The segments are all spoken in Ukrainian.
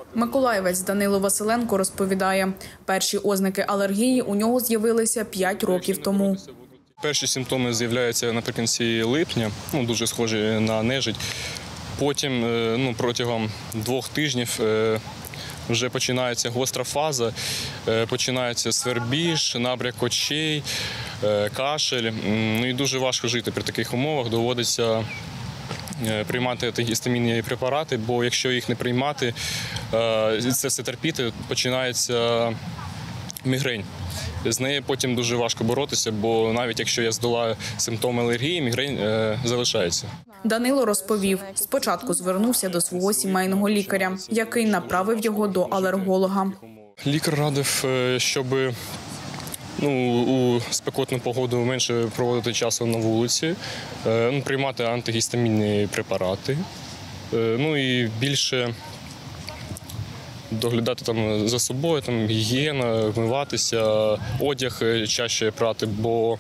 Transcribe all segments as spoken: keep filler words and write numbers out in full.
Миколаївець Данило Василенко розповідає, перші ознаки алергії у нього з'явилися п'ять років тому. Перші симптоми з'являються наприкінці липня, ну, дуже схожі на нежить. Потім ну, протягом двох тижнів вже починається гостра фаза, починається свербіж, набряк очей, кашель. Ну, і дуже важко жити при таких умовах, доводиться приймати антигістамінні препарати, бо якщо їх не приймати, це все терпіти, починається мігрень. З нею потім дуже важко боротися, бо навіть якщо я здолаю симптоми алергії, мігрень е, залишається. Данило розповів, спочатку звернувся до свого сімейного лікаря, який направив його до алерголога. Лікар радив, щоб ну, у спекотну погоду менше проводити часу на вулиці, е, приймати антигістамінні препарати, е, ну і більше доглядати там за собою, там гігієна, вмиватися, одяг чаще прати, бо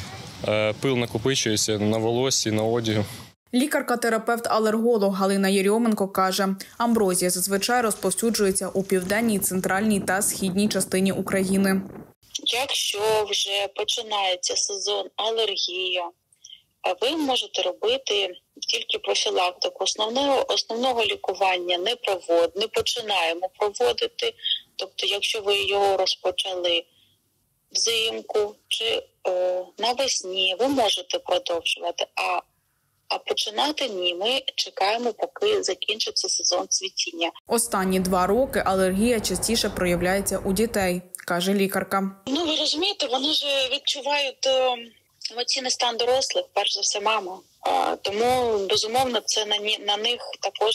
е, пил накопичується на волоссі, на одягу. Лікарка-терапевт-алерголог Галина Єрьоменко каже, амброзія зазвичай розповсюджується у південній, центральній та східній частині України. Якщо вже починається сезон алергії, ви можете робити тільки профілактику. Основного, основного лікування не провод, не починаємо проводити. Тобто, якщо ви його розпочали взимку чи е, навесні, ви можете продовжувати. А, а починати ні, ми чекаємо, поки закінчиться сезон цвітіння. Останні два роки алергія частіше проявляється у дітей, каже лікарка. Ну, ви розумієте, вони ж відчувають емоційний стан дорослих, перш за все, мама. Тому, безумовно, це на, на них також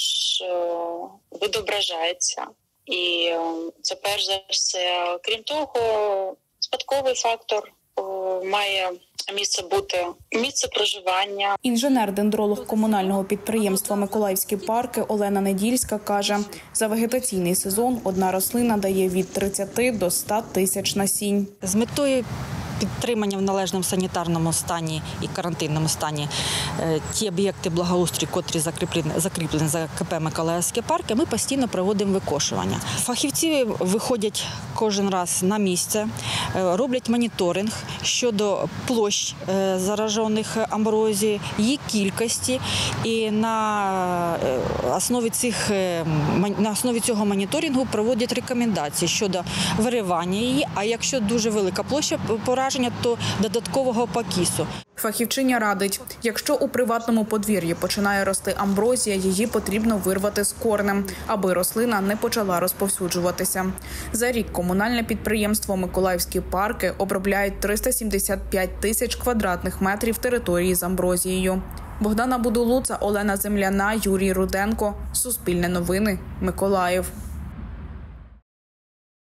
відображається. І це, перш за все, крім того, спадковий фактор має місце бути, місце проживання. Інженер-дендролог комунального підприємства «Миколаївські парки» Олена Недільська каже, за вегетаційний сезон одна рослина дає від тридцяти до ста тисяч насінь. З метою підтримання в належному санітарному стані і карантинному стані ті об'єкти благоустрою, котрі закріплені, закріплені за КП «Миколаївські парки», ми постійно проводимо викошування. Фахівці виходять кожен раз на місце, роблять моніторинг щодо площ заражених амброзією, її кількості, і на основі, цих, на основі цього моніторингу проводять рекомендації щодо виривання її, а якщо дуже велика площа пораження, то додаткового покісу. Фахівчиня радить, якщо у приватному подвір'ї починає рости амброзія, її потрібно вирвати з коренем, аби рослина не почала розповсюджуватися. За рік комунальне підприємство «Миколаївські парки» обробляють триста сімдесят п'ять тисяч квадратних метрів території з амброзією. Богдана Будулуца, Олена Земляна, Юрій Руденко. Суспільне новини. Миколаїв.